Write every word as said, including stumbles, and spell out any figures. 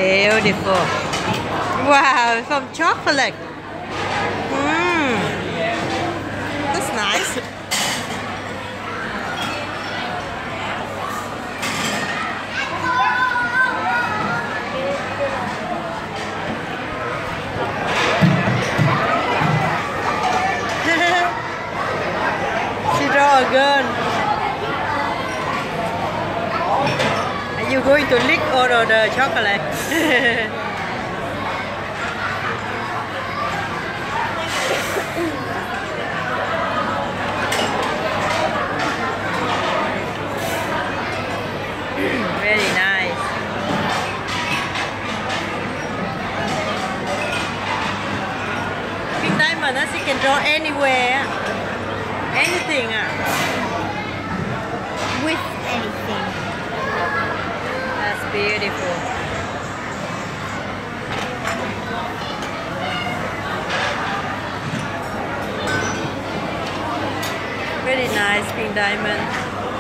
Beautiful. Wow, from chocolate. Mmm. That's nice. She draw a gun. Are you going to lick all of the chocolate? Very nice. Pink diamond, she can draw anywhere. Anything. With anything. That's beautiful. Very nice pink diamond.